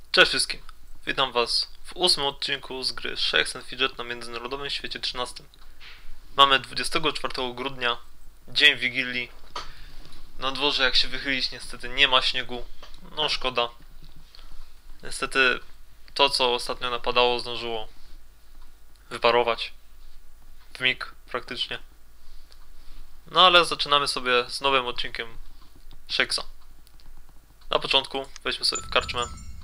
Cześć wszystkim, witam was w 8. odcinku z gry Shakes and Fidget na międzynarodowym świecie 13. Mamy 24 grudnia, dzień Wigilii. Na dworze, jak się wychylić, niestety nie ma śniegu, no szkoda. Niestety to, co ostatnio napadało, zdążyło wyparować w mig praktycznie. No ale zaczynamy sobie z nowym odcinkiem Shakesa. Na początku weźmy sobie w karczmę.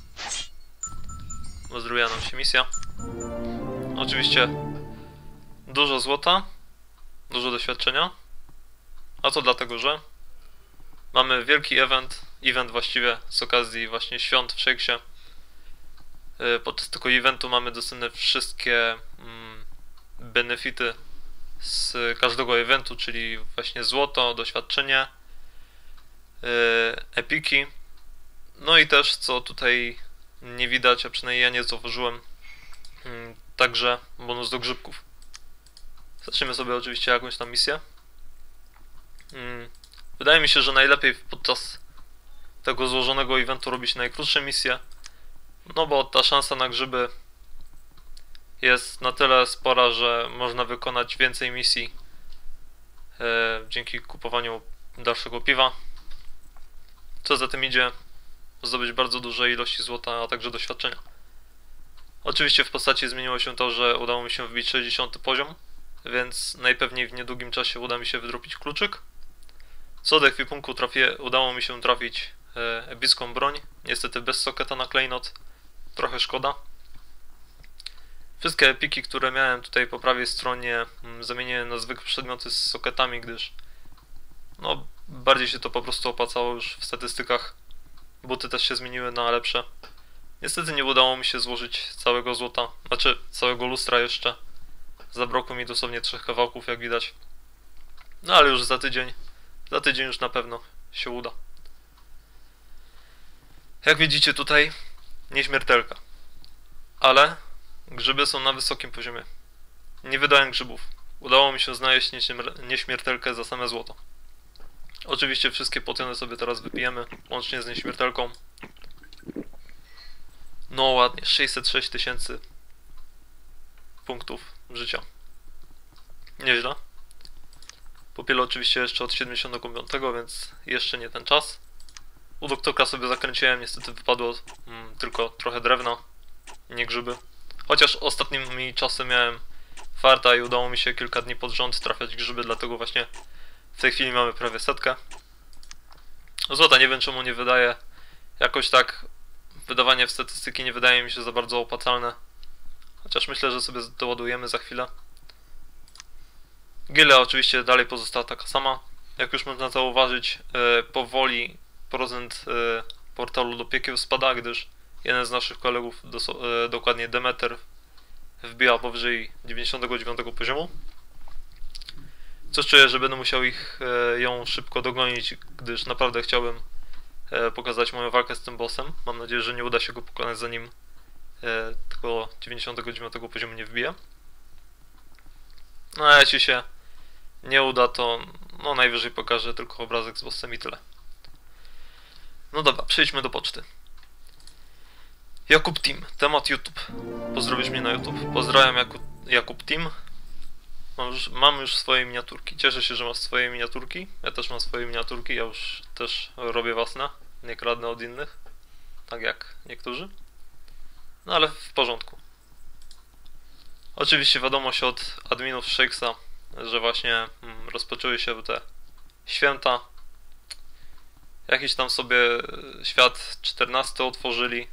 Zrobiła nam się misja. Oczywiście dużo złota, dużo doświadczenia. A to dlatego, że mamy wielki event właściwie z okazji właśnie świąt w Shakesie. Podczas tego eventu mamy dostępne wszystkie benefity z każdego eventu, czyli właśnie złoto, doświadczenie, epiki. No i też, co tutaj nie widać, a przynajmniej ja nie zauważyłem, także bonus do grzybków. Zaczniemy sobie oczywiście jakąś tam misję. Wydaje mi się, że najlepiej podczas tego złożonego eventu robić najkrótsze misje, no bo ta szansa na grzyby jest na tyle spora, że można wykonać więcej misji dzięki kupowaniu dalszego piwa. Co za tym idzie, zdobyć bardzo duże ilości złota, a także doświadczenia. Oczywiście w postaci zmieniło się to, że udało mi się wbić 60 poziom, więc najpewniej w niedługim czasie uda mi się wydropić kluczyk. Co do ekwipunku udało mi się trafić epicką broń, niestety bez soketa na klejnot, trochę szkoda. Wszystkie epiki, które miałem tutaj po prawej stronie, zamieniłem na zwykłe przedmioty z soketami, gdyż no bardziej się to po prostu opłacało już w statystykach. Buty też się zmieniły na lepsze. Niestety nie udało mi się złożyć całego złota, znaczy całego lustra jeszcze. Zabrakło mi dosłownie 3 kawałków, jak widać. No ale już za tydzień już na pewno się uda. Jak widzicie tutaj, nieśmiertelka. Ale grzyby są na wysokim poziomie. Nie wydałem grzybów. Udało mi się znaleźć nieśmiertelkę za same złoto. Oczywiście wszystkie potiony sobie teraz wypijemy, łącznie z nieśmiertelką. No ładnie, 606 000 punktów życia. Nieźle. Popielę oczywiście jeszcze od 75, więc jeszcze nie ten czas. U doktorka sobie zakręciłem, niestety wypadło tylko trochę drewna, nie grzyby. Chociaż ostatnimi czasy miałem farta i udało mi się kilka dni pod rząd trafiać grzyby, dlatego właśnie w tej chwili mamy prawie 100. Złota nie wiem czemu nie wydaje. Jakoś tak wydawanie w statystyki nie wydaje mi się za bardzo opłacalne. Chociaż myślę, że sobie doładujemy za chwilę. Gilea oczywiście dalej pozostała taka sama. Jak już można zauważyć, powoli procent portalu do piekieł spada, gdyż jeden z naszych kolegów, dokładnie Demeter, wbiła powyżej 99 poziomu. Coś czuję, że będę musiał ją szybko dogonić, gdyż naprawdę chciałbym pokazać moją walkę z tym bossem. Mam nadzieję, że nie uda się go pokonać, zanim tego 99 poziomu nie wbije. No a jeśli się nie uda, to no najwyżej pokażę tylko obrazek z bossem i tyle. No dobra, przejdźmy do poczty. Jakub Team, temat YouTube. Pozdrowisz mnie na YouTube. Pozdrawiam Jakub Team. Mam już swoje miniaturki. Cieszę się, że masz swoje miniaturki. Ja też mam swoje miniaturki. Ja już też robię własne. Nie kradnę od innych. Tak jak niektórzy. No ale w porządku. Oczywiście wiadomość od adminów Shakesa, że właśnie rozpoczęły się te święta. Jakiś tam sobie świat 14 otworzyli.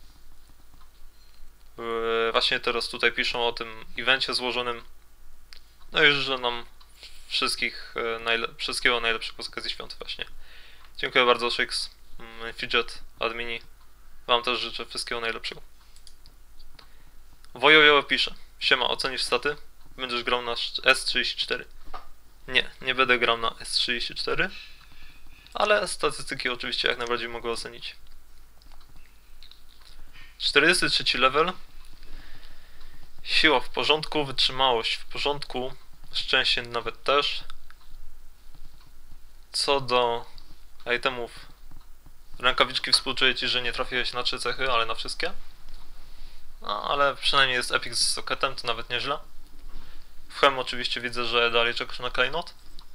Właśnie teraz tutaj piszą o tym evencie złożonym. No i życzę nam wszystkiego najlepszego z okazji świąt właśnie. Dziękuję bardzo Shakes, Fidget, admini. Wam też życzę wszystkiego najlepszego. Wojojowo pisze. Siema, ocenisz staty? Będziesz grał na S34. Nie będę grał na S34. Ale statystyki oczywiście jak najbardziej mogę ocenić. 43 level. Siła w porządku, wytrzymałość w porządku, szczęście nawet też. Co do itemów, Rękawiczki współczuję ci, że nie trafiłeś na 3 cechy, ale na wszystkie. No, ale przynajmniej jest Epic z sokietem, to nawet nieźle. W Hem oczywiście widzę, że dalej czekasz na klejnot.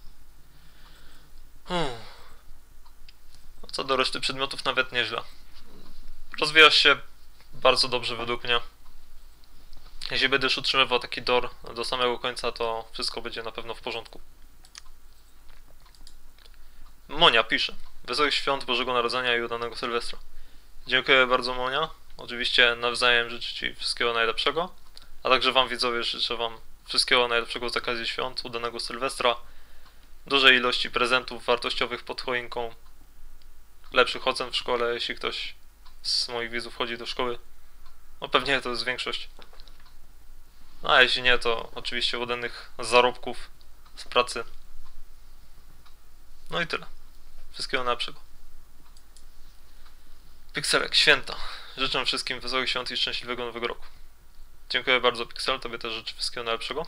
Co do reszty przedmiotów, nawet nieźle. Rozwijasz się bardzo dobrze według mnie. Jeśli będziesz utrzymywał taki dor do samego końca, to wszystko będzie na pewno w porządku. Monia pisze: Wesołych świąt Bożego Narodzenia i udanego Sylwestra. Dziękuję bardzo, Monia. Oczywiście nawzajem życzę ci wszystkiego najlepszego. A także wam, widzowie, życzę wam wszystkiego najlepszego z okazji świąt, udanego Sylwestra, dużej ilości prezentów wartościowych pod choinką, lepszych ocen w szkole, jeśli ktoś z moich widzów chodzi do szkoły. No pewnie to jest większość. No a jeśli nie, to oczywiście udanych zarobków z pracy. No i tyle. Wszystkiego najlepszego. Pixelek, święta. Życzę wszystkim wesołych świąt i szczęśliwego nowego roku. Dziękuję bardzo, Pixel, tobie też życzę wszystkiego najlepszego.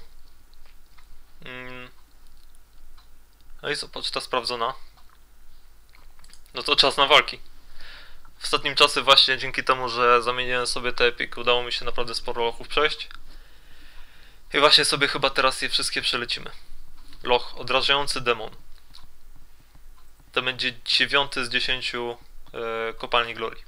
No i co, poczta sprawdzona. No to czas na walki. W ostatnim czasie właśnie dzięki temu, że zamieniłem sobie te Epic, udało mi się naprawdę sporo lochów przejść. I właśnie sobie chyba teraz je wszystkie przelecimy. Loch, odrażający demon. To będzie 9 z 10 kopalni glorii.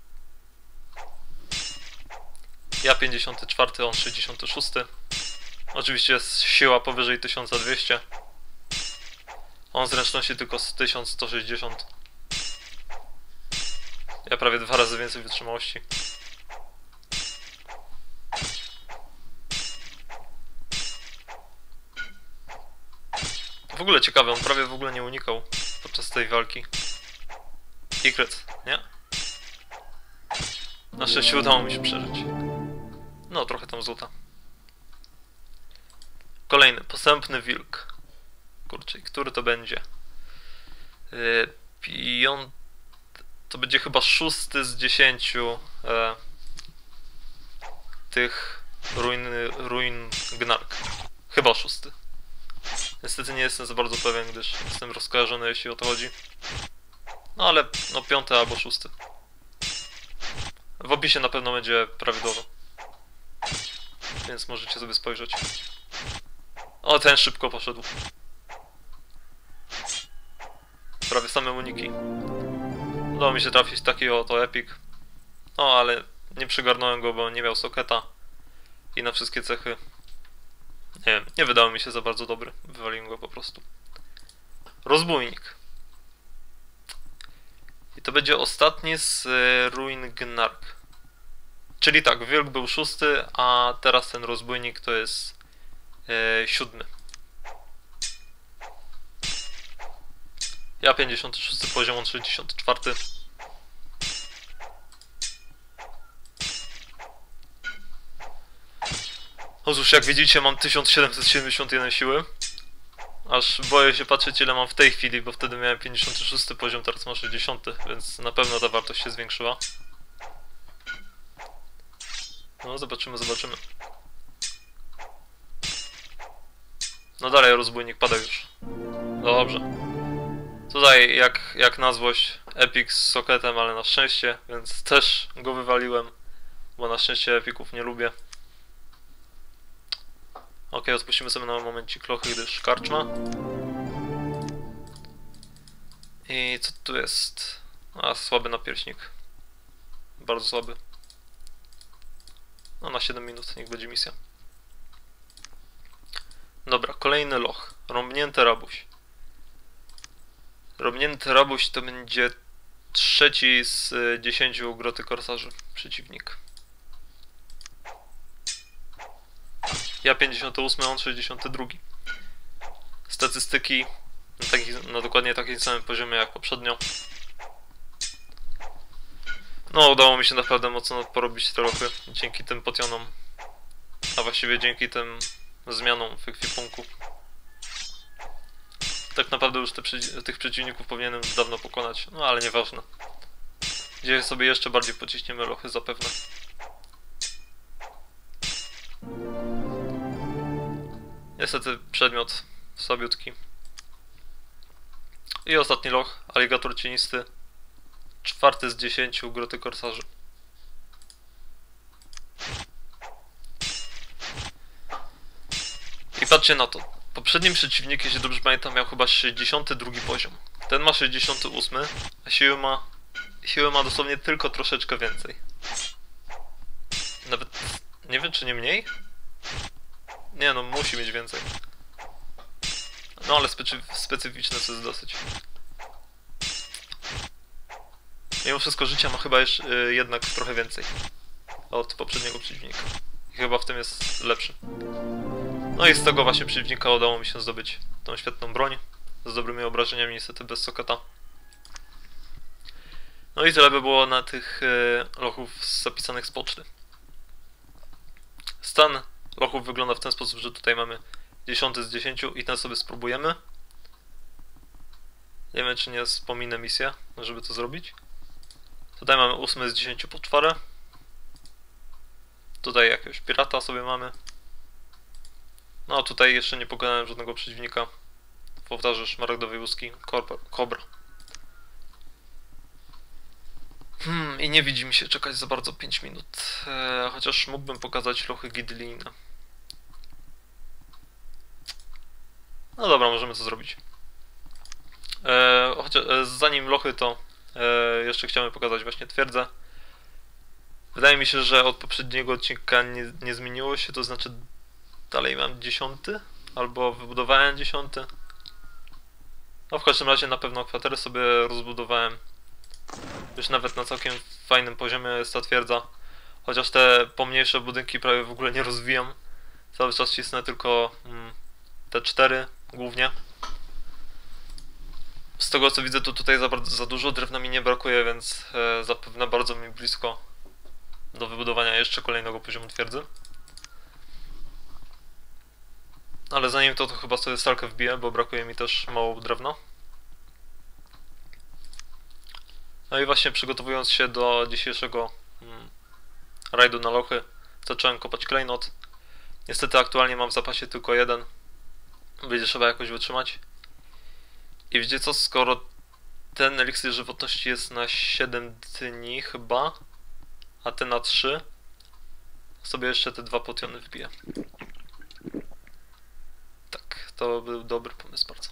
Ja 54, on 66. Oczywiście jest siła powyżej 1200. On zręczności tylko z 1160. Ja prawie 2 razy więcej wytrzymałości. W ogóle ciekawe, on prawie w ogóle nie unikał podczas tej walki. I kryt, nie? Na szczęście udało mi się przeżyć. No, trochę tam złota. Kolejny, posępny wilk. Kurczę, który to będzie? To będzie chyba 6 z 10 tych ruin Gnark. Chyba 6. Niestety nie jestem za bardzo pewien, gdyż jestem rozkojarzony, jeśli o to chodzi. No ale, no 5 albo 6. W opisie na pewno będzie prawidłowo. Więc możecie sobie spojrzeć. O, ten szybko poszedł. Prawie same uniki. Udało mi się trafić taki oto Epic. No, ale nie przygarnąłem go, bo nie miał soketa. I na wszystkie cechy. Nie wiem, nie wydało mi się za bardzo dobry. Wywaliłem go po prostu. Rozbójnik. I to będzie ostatni z ruin Gnark. Czyli tak, wilk był 6, a teraz ten rozbójnik to jest 7. Ja 56 poziom, on 64. Otóż jak widzicie, mam 1771 siły. Aż boję się patrzeć, ile mam w tej chwili, bo wtedy miałem 56 poziom, teraz mam 60, więc na pewno ta wartość się zwiększyła. No, zobaczymy, zobaczymy. No dalej, rozbójnik pada już. Dobrze. Tutaj, jak na złość, Epic z sokietem, ale na szczęście, więc też go wywaliłem, bo na szczęście Epiców nie lubię. Ok, odpuścimy sobie na momencik lochy, gdyż karczma. I co tu jest? A, słaby napierśnik. Bardzo słaby. No na 7 minut, niech będzie misja. Dobra, kolejny loch. Rąbnięty rabuś. Rąbnięty rabuś to będzie 3 z 10 groty korsarzy przeciwnik. Ja 58, on 62. Statystyki na dokładnie takim samym poziomie jak poprzednio. No, udało mi się naprawdę mocno porobić te lochy dzięki tym potionom. A właściwie dzięki tym zmianom w ekwipunku. Tak naprawdę już tych przeciwników powinienem dawno pokonać, no ale nieważne. Gdzieś sobie jeszcze bardziej pociśniemy lochy zapewne. Niestety przedmiot słabiutki. I ostatni loch, aligator cienisty. 4 z 10 Groty Korsarzy. I patrzcie na to. Poprzednim przeciwnik, jeśli dobrze pamiętam, miał chyba 62 poziom. Ten ma 68, a siły ma dosłownie tylko troszeczkę więcej. Nawet nie wiem, czy nie mniej? Nie no, musi mieć więcej. No ale specyficzne to jest dosyć. Mimo wszystko życia ma chyba jeszcze jednak trochę więcej od poprzedniego przeciwnika. I chyba w tym jest lepszy. No i z tego właśnie przeciwnika udało mi się zdobyć tą świetną broń. Z dobrymi obrażeniami, niestety bez soketa. No i tyle by było na tych lochów zapisanych z poczty. Stan lochów wygląda w ten sposób, że tutaj mamy 10 z 10 i ten sobie spróbujemy. Nie wiem, czy nie wspominę misję, żeby to zrobić. Tutaj mamy 8 z 10 poczwarę. Tutaj jakiegoś pirata sobie mamy. No a tutaj jeszcze nie pokonałem żadnego przeciwnika w ołtarze szmaragdowej łuski Kobra. I nie widzi mi się czekać za bardzo 5 minut. Chociaż mógłbym pokazać lochy Gidlina. No dobra, możemy to zrobić. Chociaż zanim lochy, to jeszcze chciałem pokazać właśnie twierdzę. Wydaje mi się, że od poprzedniego odcinka nie zmieniło się, to znaczy dalej mam 10, albo wybudowałem 10. No w każdym razie na pewno kwaterę sobie rozbudowałem. Już nawet na całkiem fajnym poziomie jest ta twierdza. Chociaż te pomniejsze budynki prawie w ogóle nie rozwijam. Cały czas cisnę tylko te 4 głównie. Z tego co widzę, to tutaj za dużo drewna mi nie brakuje, więc zapewne bardzo mi blisko do wybudowania jeszcze kolejnego poziomu twierdzy. Ale zanim to chyba sobie stalkę wbiję, bo brakuje mi też mało drewna. No i właśnie przygotowując się do dzisiejszego rajdu na lochy, zacząłem kopać klejnot. Niestety aktualnie mam w zapasie tylko jeden. Będzie trzeba jakoś wytrzymać. I wiecie co, skoro ten eliksir żywotności jest na 7 dni chyba, a ten na 3, sobie jeszcze te 2 potiony wbiję. Tak, to był dobry pomysł bardzo.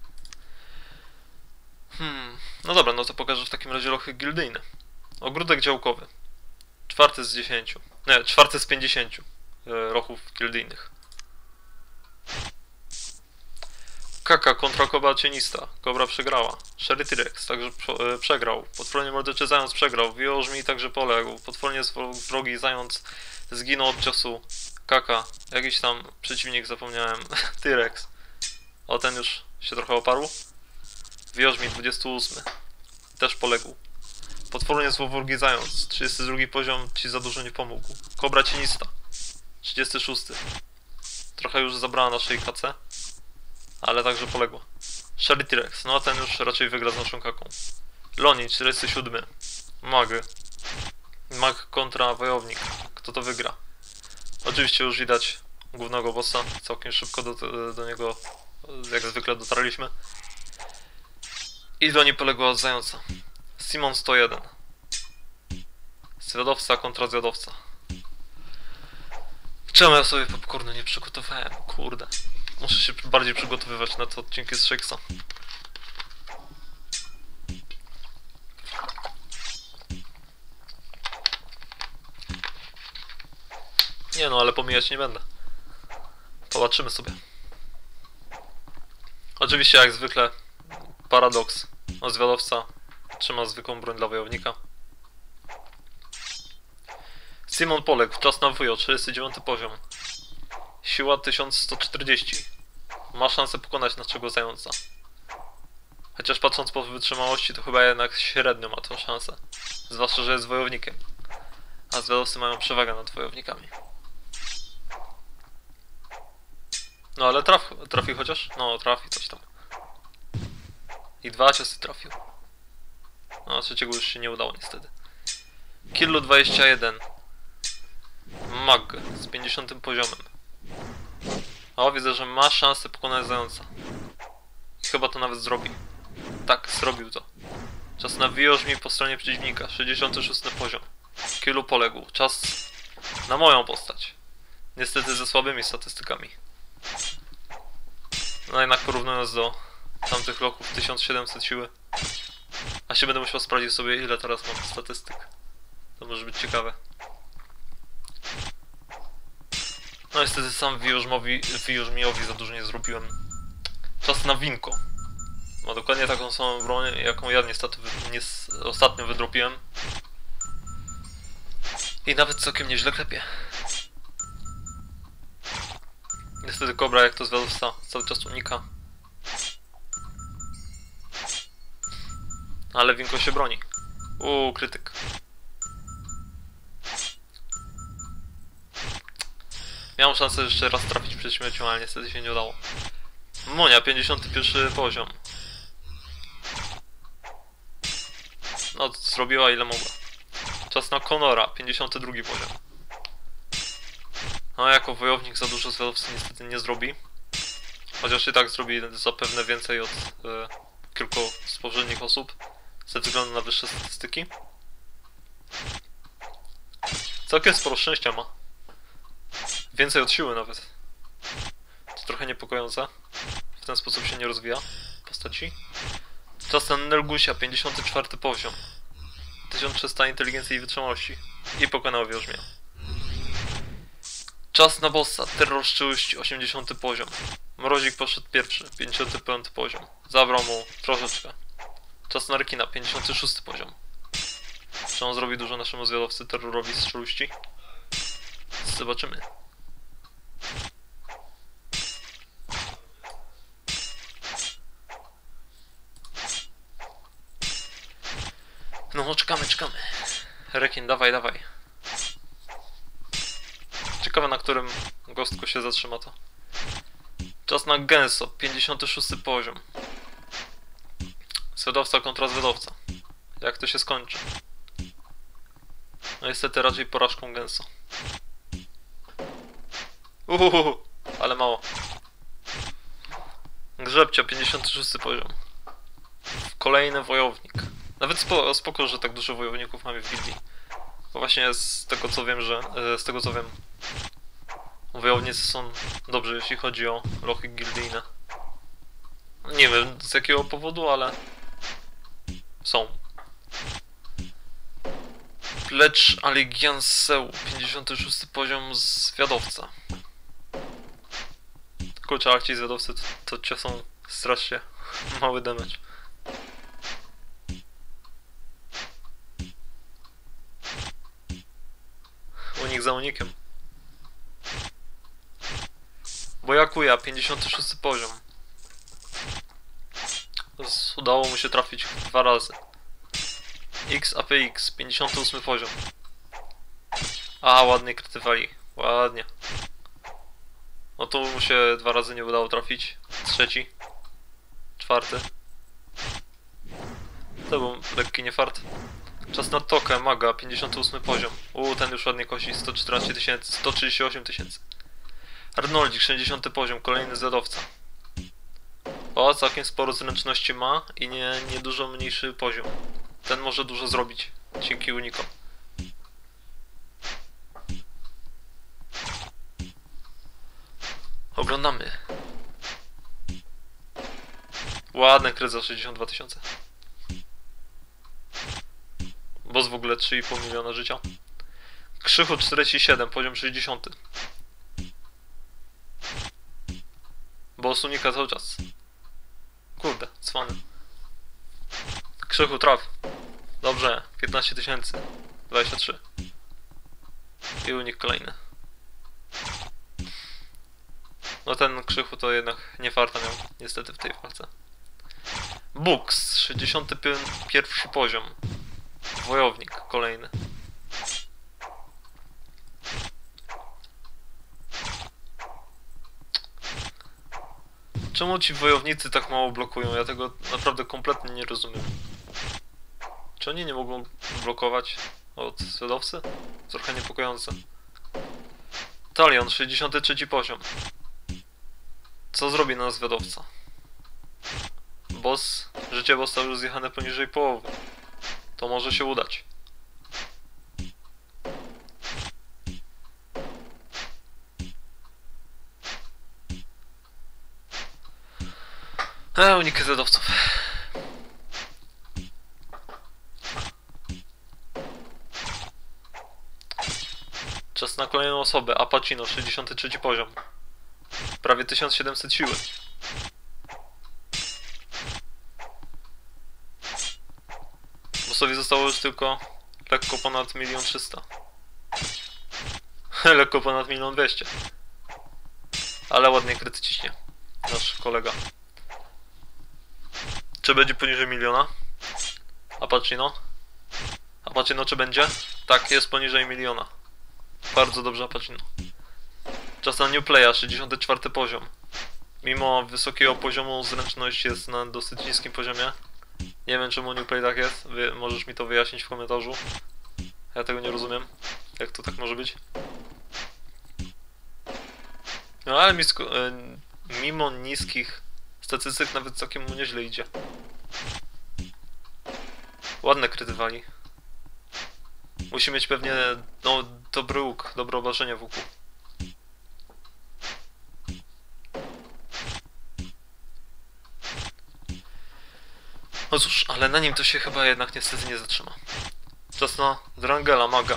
No dobra, no to pokażę w takim razie lochy gildyjne. Ogródek działkowy. 4 z 10. Nie, 4 z 50 lochów gildyjnych. Kaka kontra Kobra cienista. Kobra przegrała. Sherry T-Rex także przegrał. Potwornie morderczy zając przegrał. Wiożmi także poległ. Potwornie wrogi zając zginął od ciosu Kaka. Jakiś tam przeciwnik, zapomniałem. T-Rex. O, ten już się trochę oparł. Wiożmi 28. Też poległ. Potwornie złowrogi zając. 32 poziom ci za dużo nie pomógł. Kobra cienista. 36. Trochę już zabrała naszej kace. Ale także poległa. Sherry T-Rex, no a ten już raczej wygra z naszą kaką. Loni, 47. Mag kontra wojownik. Kto to wygra? Oczywiście już widać głównego bossa. Całkiem szybko do niego, jak zwykle, dotarliśmy. I Loni poległa od zająca. Simon 101. Zwiadowca kontra zwiadowca. Czemu ja sobie popcornu nie przygotowałem? Kurde. Muszę się bardziej przygotowywać na te odcinki z Shakesa. Nie no, ale pomijać nie będę. Zobaczymy sobie. Oczywiście jak zwykle paradoks. No, zwiadowca trzyma zwykłą broń dla wojownika. Simon poległ, czas na wujo, 39 poziom. Siła 1140. Ma szansę pokonać naszego zająca. Chociaż patrząc po wytrzymałości, to chyba jednak średnio ma tę szansę. Zwłaszcza, że jest wojownikiem. A zwiadowcy mają przewagę nad wojownikami. No ale trafił chociaż? No trafi coś tam. I 2 ciosy trafił. No trzeciego już się nie udało niestety. Killu 21. Mag z 50 poziomem. O, widzę, że ma szansę pokonać zająca. I chyba to nawet zrobi. Tak, zrobił to. Czas na wyjożmi po stronie przeciwnika. 66 poziom. Kilu poległ. Czas na moją postać. Niestety ze słabymi statystykami. No jednak porównując do tamtych loków 1700 siły. A się będę musiał sprawdzić sobie, ile teraz mam statystyk. To może być ciekawe. No niestety sam wyjużmiowi za dużo nie zrobiłem. Czas na winko. Ma dokładnie taką samą broń, jaką ja niestety ostatnio wydropiłem. I nawet całkiem nieźle klepie. Niestety Kobra, jak to zwiadowca, cały czas unika. Ale winko się broni. Krytyk. Miałem szansę jeszcze raz trafić przed śmiercią, ale niestety się nie udało. Monia, 51 poziom. No, zrobiła ile mogła. Czas na Conora, 52 poziom. No, jako wojownik za dużo zwiadowcy niestety nie zrobi. Chociaż i tak zrobi zapewne więcej od kilku z poprzednich osób. Ze względu na wyższe statystyki. Całkiem sporo szczęścia ma. Więcej od siły nawet. To trochę niepokojące. W ten sposób się nie rozwija postaci. Czas na Nelgusia, 54 poziom. 1300 inteligencji i wytrzymałości. I pokonał wierzmia. Czas na bossa, terror szczułości, 80 poziom. Mrozik poszedł pierwszy, 55 poziom. Zabrał mu troszeczkę. Czas na rekina, 56 poziom. Czy on zrobi dużo naszemu zwiadowcy terrorowi z szczułości? Zobaczymy. No, czekamy. Rekin, dawaj. Ciekawe, na którym gostku się zatrzyma to. Czas na Genso, 56 poziom. Zwiadowca kontra zwiadowca. Jak to się skończy? No niestety raczej porażką Genso. Ale mało. Grzebcia, 56 poziom. Kolejny wojownik. Nawet spoko, że tak dużo wojowników mamy w gildii. Bo właśnie z tego co wiem, wojownicy są dobrzy, jeśli chodzi o lochy gildijne. Nie wiem z jakiego powodu, ale są. Lecz Aligianseu, 56 poziom zwiadowca. Kurczę, ale ci zwiadowcy to ciosą strasznie mały damage. Unik za unikiem. Bojakuja, 56 poziom. Udało mu się trafić 2 razy. XAPX, 58 poziom. A, ładnie krytywali. Ładnie. No tu mu się 2 razy nie udało trafić. 3. 4. To był lekki niefart. Czas na Tokę, Maga, 58 poziom. Ten już ładnie kosi, 114 tysięcy, 138 tysięcy. Arnoldzik, 60 poziom, kolejny zwiadowca. Całkiem sporo zręczności ma i nie dużo mniejszy poziom. Ten może dużo zrobić, dzięki unikom. Oglądamy. Ładny kryt za 62 tysiące. Boss w ogóle 3,5 miliona życia. Krzychu 47, poziom 60. Boss unika cały czas. Kurde, cwany. Krzychu traf. Dobrze, 15 tysięcy. 23. I unik kolejny. No ten Krzychu to jednak nie farta miał, niestety w tej walce. Bux, 61 poziom. Wojownik kolejny. Czemu ci wojownicy tak mało blokują? Ja tego naprawdę kompletnie nie rozumiem. Czy oni nie mogą blokować od zwiadowcy? Trochę niepokojące. Talion, 63 poziom. Co zrobi na zwiadowca? Życie bossa już zjechane poniżej połowy. To może się udać. Uniki zedowców. Czas na kolejną osobę. Apacino, 63 poziom. Prawie 1700 siły. Bossowi zostało już tylko lekko ponad 1 300 000. Lekko ponad 1 200 000. Ale ładnie kryty ciśnie nasz kolega. Czy będzie poniżej 1 000 000? Apacino? Apacino czy będzie? Tak, jest poniżej 1 000 000. Bardzo dobrze, Apacino. Czas na new playa, 64 poziom. Mimo wysokiego poziomu zręczność jest na dosyć niskim poziomie. Nie wiem czemu new play tak jest. Możesz mi to wyjaśnić w komentarzu. Ja tego nie rozumiem. Jak to tak może być? No ale mimo niskich statystyk nawet całkiem mu nieźle idzie. Ładne kryty wali. Musi mieć pewnie no, dobry łuk, dobre obrażenia w łuku. No cóż, ale na nim to się chyba jednak niestety nie zatrzyma. Czas na Drangela Maga.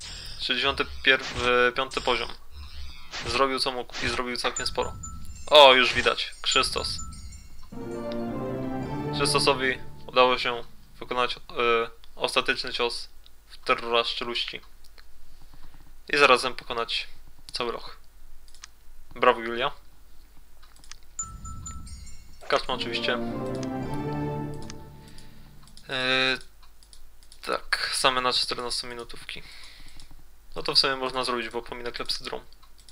65 poziom. Zrobił co mógł i zrobił całkiem sporo. O, już widać. Krzysztos. Krzysztosowi udało się wykonać ostateczny cios w terrora szczeluści. I zarazem pokonać cały loch. Brawo, Julia. Kartma oczywiście. Tak, same na 14 minutówki. No to w sumie można zrobić, bo pominę klepsydrą.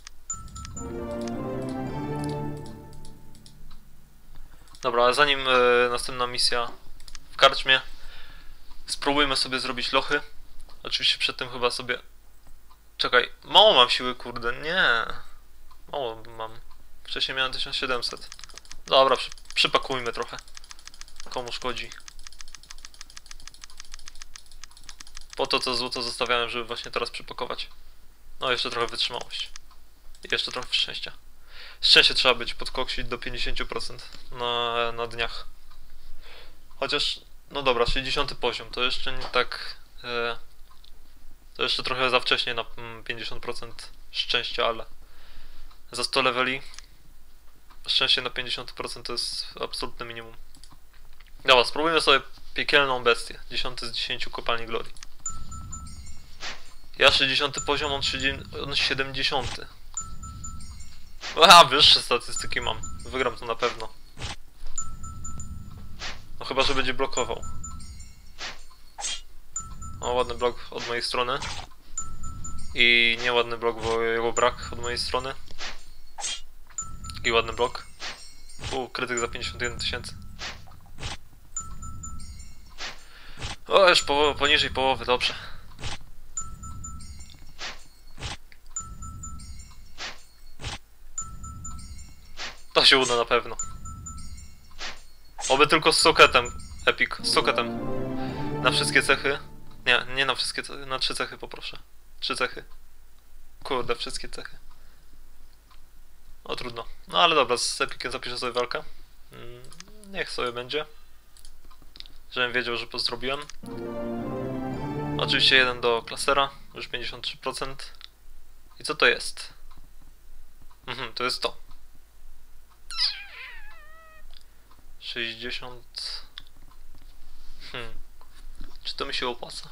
Dobra, ale zanim następna misja w karczmie, spróbujmy sobie zrobić lochy. Oczywiście przed tym chyba sobie... Czekaj, mało mam siły, kurde, nie. Mało mam. Wcześniej miałem 1700. Dobra, przypakujmy trochę. Komu szkodzi. Po to złoto zostawiałem, żeby właśnie teraz przypakować. No, jeszcze trochę wytrzymałość. I jeszcze trochę szczęścia. Szczęście trzeba być, podkoksić do 50% na dniach. Chociaż, no dobra, 60 poziom, to jeszcze nie tak... to jeszcze trochę za wcześnie na 50% szczęścia, ale... Za 100 leveli szczęście na 50% to jest absolutne minimum. Dobra, spróbujmy sobie piekielną bestię. 10 z 10 kopalni glorii. Ja 60 poziom, on 70. A, wyższe statystyki mam. Wygram to na pewno. No chyba, że będzie blokował. O, ładny blok od mojej strony. I nieładny blok, bo jego brak od mojej strony. I ładny blok. Krytyk za 51 000. O, już poniżej połowy, dobrze. To się uda na pewno. Oby tylko z soketem. Epic. Z soketem. Na wszystkie cechy. Nie na wszystkie cechy. Na 3 cechy poproszę. 3 cechy. Kurde, wszystkie cechy. O, trudno. No ale dobra, z Epiciem zapiszę sobie walkę. Niech sobie będzie. Żebym wiedział, że pozdrobiłem. Oczywiście 1 do klasera. Już 53%. I co to jest? To jest to. 60... Czy to mi się opłaca?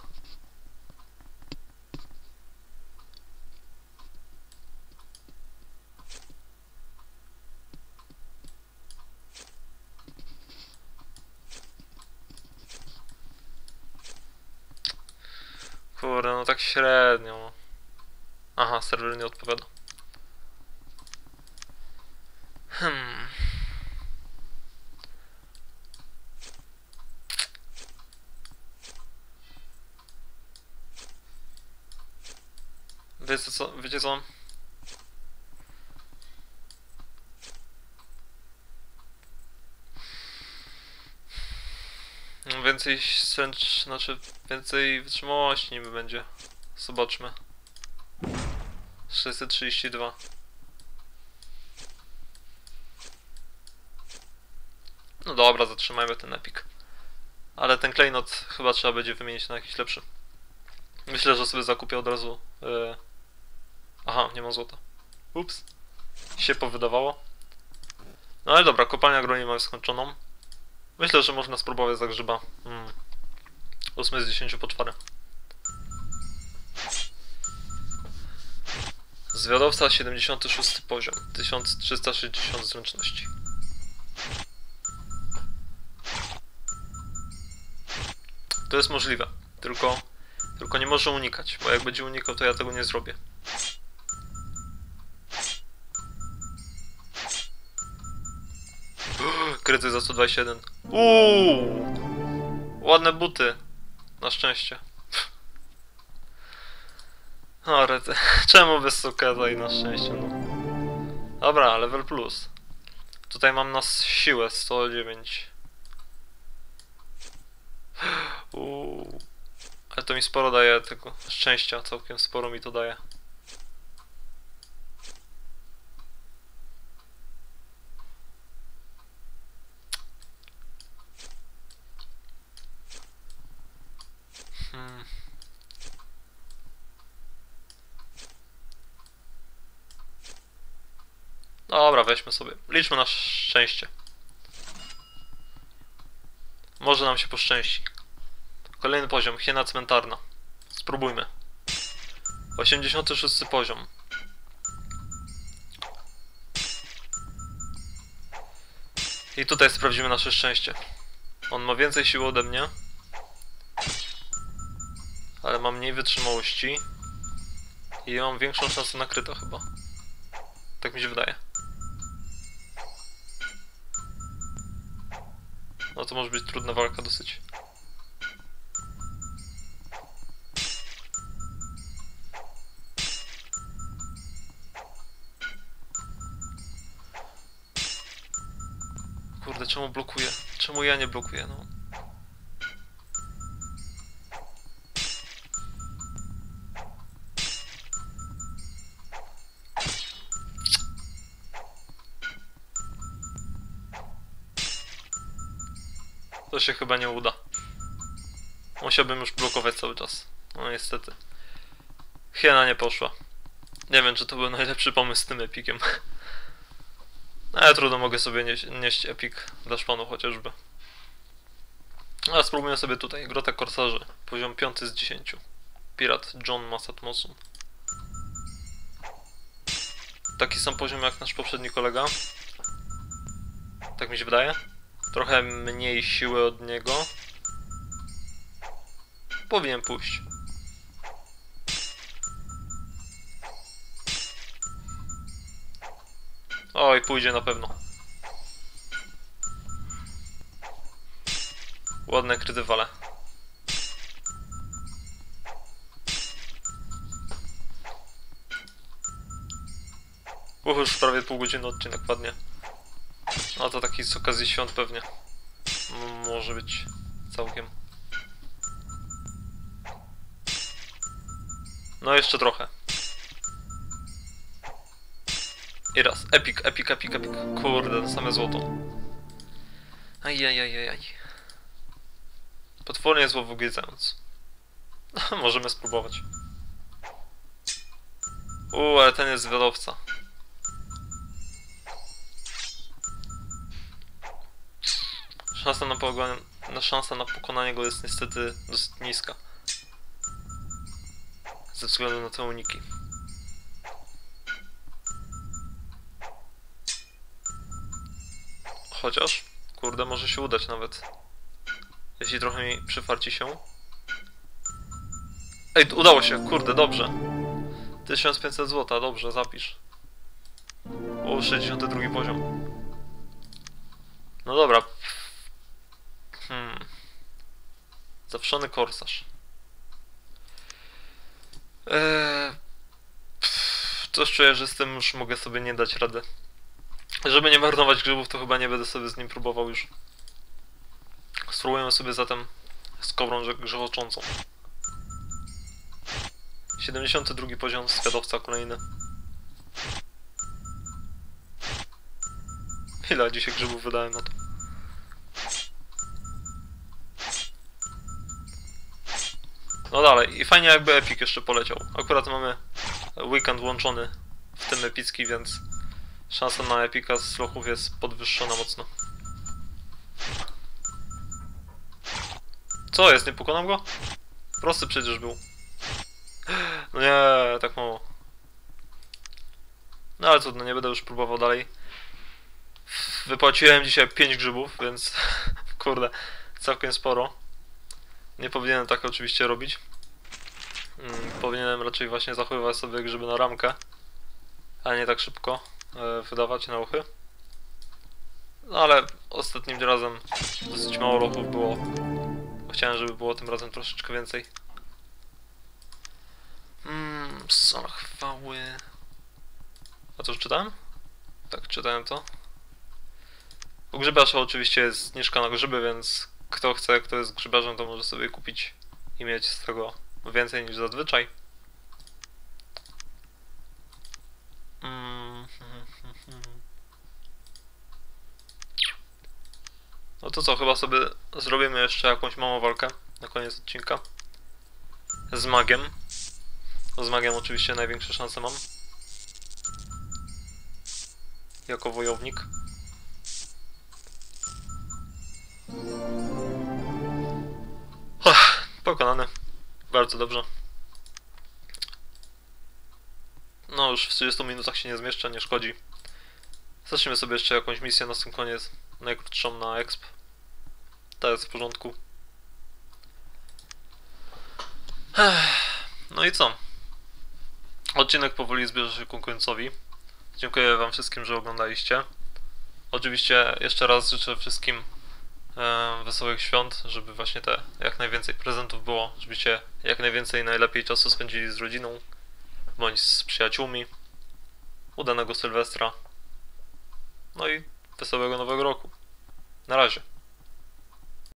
Kurde, no tak średnio. Aha, serwer nie odpowiada. Wiecie co? Wiecie co? więcej znaczy więcej wytrzymałości niby będzie. Zobaczmy. 632. No dobra, zatrzymajmy ten epik. Ale ten klejnot chyba trzeba będzie wymienić na jakiś lepszy. Myślę, że sobie zakupię od razu. Aha, nie ma złota. Ups. Się powydawało. No ale dobra, kopalnia broni mamy skończoną. Myślę, że można spróbować za grzyba. 8 z 10 poczwary. Zwiadowca 76 poziom. 1360 zręczności. To jest możliwe. Tylko nie może unikać, bo jak będzie unikał, to ja tego nie zrobię. Kryty za 121. Ładne buty. Na szczęście. O, rety. Czemu bez soketa i na szczęście, no. Dobra, level plus. Tutaj mam na siłę 109. Ale to mi sporo daje tego szczęścia, całkiem sporo mi to daje. Dobra, weźmy sobie. Liczmy na szczęście. Może nam się poszczęści. Kolejny poziom, hiena cmentarna. Spróbujmy. 86 poziom. I tutaj sprawdzimy nasze szczęście. On ma więcej siły ode mnie. Ale ma mniej wytrzymałości. I ja mam większą szansę na kryto chyba. Tak mi się wydaje. No to może być trudna walka dosyć. Kurde, czemu blokuję? Czemu ja nie blokuję, no? To się chyba nie uda. Musiałbym już blokować cały czas. No niestety. Hiena nie poszła. Nie wiem, czy to był najlepszy pomysł z tym epikiem. Ale trudno, mogę sobie nieść epik dla szpanu chociażby. Ale spróbujmy sobie tutaj. Grota Korsarzy. Poziom 5 z 10. Pirat John Masatmosu. Taki sam poziom jak nasz poprzedni kolega. Tak mi się wydaje. Trochę mniej siły od niego. Powinien pójść. Oj, pójdzie na pewno. Ładne kryty wale. Już prawie pół godziny odcinek padnie. No to taki z okazji świąt pewnie. Może być całkiem. No jeszcze trochę. I raz. Epic, epic, epic, epic. Kurde, to same złoto. Ajajajajaj. Potwornie złowugiedzając. Możemy spróbować. Ale ten jest zwiadowca. Szansa na pokonanie go jest niestety dosyć niska. Ze względu na te uniki. Chociaż, kurde, może się udać nawet. Jeśli trochę mi przyfarci się. Ej, udało się, kurde, dobrze. 1500 zł, dobrze, zapisz. 62 poziom. No dobra. Zawszony korsarz. Coś czuję, że z tym już mogę sobie nie dać rady. Żeby nie marnować grzybów, to chyba nie będę sobie z nim próbował już. Spróbujemy sobie zatem z kobrą grzechoczącą. 72 poziom, zwiadowca kolejny. Ile dzisiaj grzybów wydałem na to? No dalej, i fajnie jakby Epic jeszcze poleciał. Akurat mamy weekend łączony w tym epicki, więc szansa na Epika z lochów jest podwyższona mocno. Co jest? Nie pokonam go? Prosty przecież był. No nie, tak mało. No ale trudno, nie będę już próbował dalej. Wypłaciłem dzisiaj 5 grzybów, więc kurde, całkiem sporo. Nie powinienem tak oczywiście robić. Powinienem raczej właśnie zachowywać sobie grzyby na ramkę, a nie tak szybko wydawać na uchy. No ale ostatnim razem dosyć mało lochów było. Chciałem, żeby było tym razem troszeczkę więcej. Sol chwały. A co już czytałem? Tak, czytałem to. U grzybiarza oczywiście jest zniżka na grzyby, więc kto chce, kto jest grzybarzem, to może sobie kupić i mieć z tego więcej niż zazwyczaj. No to co, chyba sobie zrobimy jeszcze jakąś małą walkę na koniec odcinka. Z magiem. No z magiem oczywiście największe szanse mam. Jako wojownik. Pokonany. Bardzo dobrze. No już w 30 minutach się nie zmieszczę, nie szkodzi. Zacznijmy sobie jeszcze jakąś misję na sam koniec. Najkrótszą na exp. To jest w porządku. No i co? Odcinek powoli zbierze się ku końcowi. Dziękuję wam wszystkim, że oglądaliście. Oczywiście jeszcze raz życzę wszystkim wesołych świąt, żeby właśnie te jak najwięcej prezentów było, żebyście jak najwięcej najlepiej czasu spędzili z rodziną bądź z przyjaciółmi. Udanego Sylwestra. No i wesołego nowego roku. Na razie.